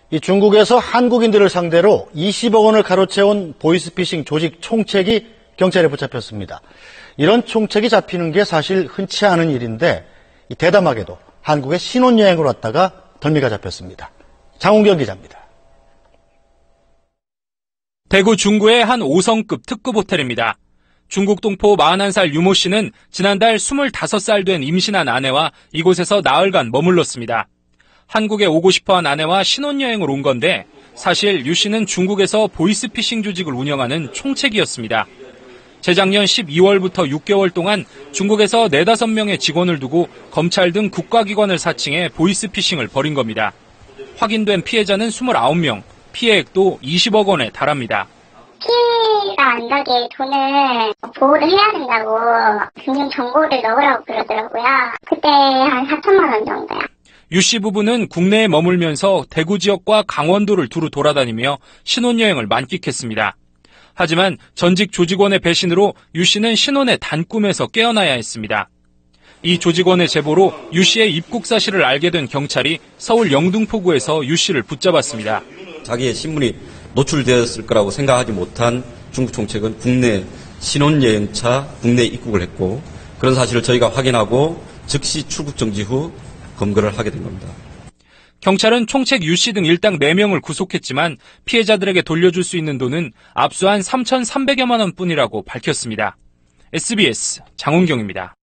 이 중국에서 한국인들을 상대로 20억 원을 가로채운 보이스피싱 조직 총책이 경찰에 붙잡혔습니다. 이런 총책이 잡히는 게 사실 흔치 않은 일인데 대담하게도 한국에 신혼여행을 왔다가 덜미가 잡혔습니다. 장훈경 기자입니다. 대구 중구의 한 5성급 특급 호텔입니다. 중국 동포 41살 유모 씨는 지난달 25살 된 임신한 아내와 이곳에서 나흘간 머물렀습니다. 한국에 오고 싶어한 아내와 신혼여행을 온 건데 사실 유 씨는 중국에서 보이스피싱 조직을 운영하는 총책이었습니다. 재작년 12월부터 6개월 동안 중국에서 4-5명의 직원을 두고 검찰 등 국가기관을 사칭해 보이스피싱을 벌인 겁니다. 확인된 피해자는 29명, 피해액도 20억 원에 달합니다. 피해가 안 나게 돈을 보호를 해야 된다고 금융 정보를 넣으라고 그러더라고요. 그때 한 4천만 원 정도요. 유 씨 부부는 국내에 머물면서 대구 지역과 강원도를 두루 돌아다니며 신혼여행을 만끽했습니다. 하지만 전직 조직원의 배신으로 유 씨는 신혼의 단꿈에서 깨어나야 했습니다. 이 조직원의 제보로 유 씨의 입국 사실을 알게 된 경찰이 서울 영등포구에서 유 씨를 붙잡았습니다. 자기의 신분이 노출되었을 거라고 생각하지 못한 중국 총책은 국내 신혼여행차 국내에 입국을 했고 그런 사실을 저희가 확인하고 즉시 출국 정지 후 검거를 하게 된 겁니다. 경찰은 총책 유 씨 등 일당 4명을 구속했지만 피해자들에게 돌려줄 수 있는 돈은 압수한 3,300여만 원뿐이라고 밝혔습니다. SBS 장훈경입니다.